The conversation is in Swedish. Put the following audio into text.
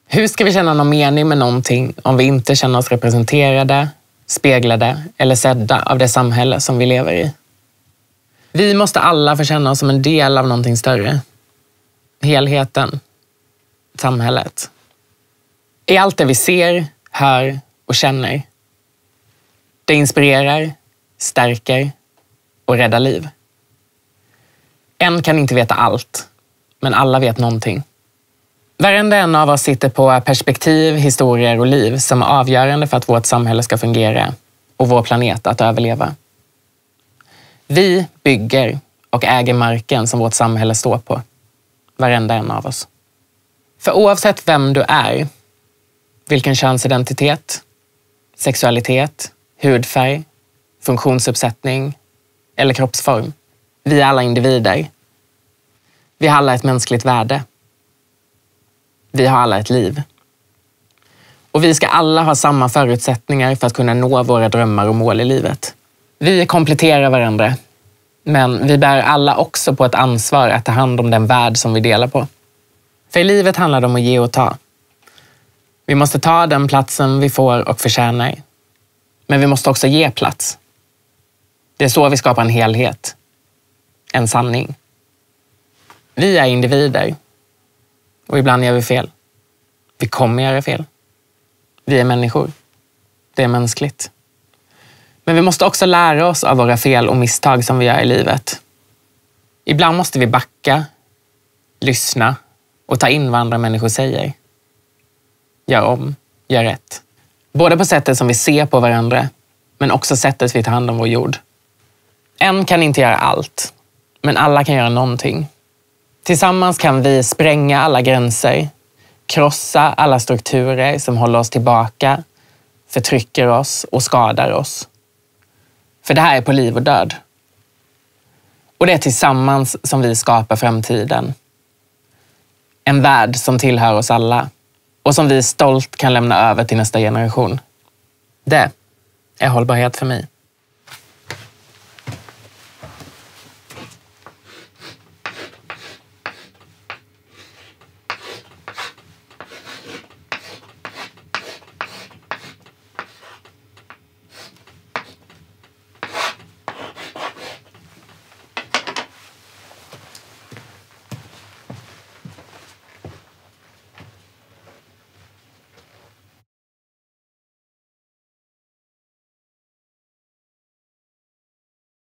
Hur ska vi känna någon mening med någonting om vi inte känner oss representerade, speglade eller sedda av det samhälle som vi lever i? Vi måste alla få känna oss som en del av någonting större. Helheten. Samhället. I allt det vi ser, hör och känner. Det inspirerar, stärker och räddar liv. En kan inte veta allt, men alla vet någonting. Varenda en av oss sitter på perspektiv, historier och liv som är avgörande för att vårt samhälle ska fungera och vår planet att överleva. Vi bygger och äger marken som vårt samhälle står på. Varenda en av oss. För oavsett vem du är, vilken könsidentitet, sexualitet, hudfärg, funktionsuppsättning eller kroppsform, vi är alla individer. Vi har alla ett mänskligt värde. Vi har alla ett liv. Och vi ska alla ha samma förutsättningar för att kunna nå våra drömmar och mål i livet. Vi kompletterar varandra, men vi bär alla också på ett ansvar att ta hand om den värld som vi delar på. För i livet handlar det om att ge och ta. Vi måste ta den platsen vi får och förtjänar. Men vi måste också ge plats. Det är så vi skapar en helhet. En sanning. Vi är individer. Och ibland gör vi fel. Vi kommer göra fel. Vi är människor. Det är mänskligt. Men vi måste också lära oss av våra fel och misstag som vi gör i livet. Ibland måste vi backa, lyssna och ta in vad andra människor säger. Gör om, gör rätt. Både på sättet som vi ser på varandra, men också sättet vi tar hand om vår jord. En kan inte göra allt, men alla kan göra någonting. Tillsammans kan vi spränga alla gränser, krossa alla strukturer som håller oss tillbaka, förtrycker oss och skadar oss. För det här är på liv och död. Och det är tillsammans som vi skapar framtiden. En värld som tillhör oss alla och som vi stolt kan lämna över till nästa generation. Det är hållbarhet för mig.